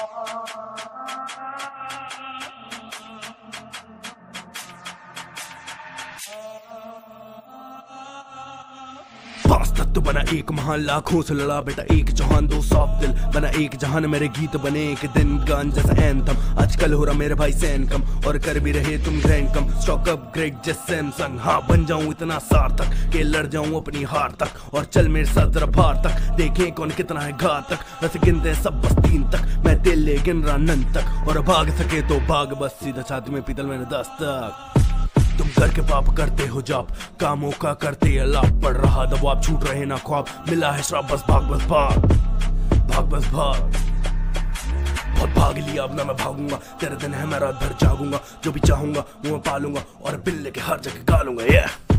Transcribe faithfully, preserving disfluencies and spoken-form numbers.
पांच तत्व बना एक महान, लाखों से लड़ा बेटा एक जहान, दो सॉफ्ट दिल बना एक जहान। मेरे गीत बने एक दिन गान जैसा एंथम, आजकल हो रहा मेरे भाई सैन कम, और कर भी रहे तुम ग्रैंड कम। स्टॉक अप ग्रेट जैसे सैमसंग, हाँ बन जाऊं इतना सार्थक के लड़ जाऊं अपनी हार तक, और चल मेरे साथ जरा फार तक, देखें कौन कितना है घातक। वैसे गिनते सब बस तीन तक, मैं दिल ले गिन रहा नन तक, और भाग सके तो भाग बस, सीधा छाती में पीतल मैंने दस्तक। तुम करके पाप करते हो जॉब, कामों का करते अलाप, पड़ रहा दबाव छूट रहे ना ख्वाब, मिला है श्राप बस भाग बस भाग भाग बस भाग। बहुत भाग लिया अब ना मैं भागूंगा, तेरे दिन है मैं रात भर जागूंगा, जो भी चाहूंगा वो मैं पालूंगा, और बिल्ले के हर जगह गालूंगा। yeah!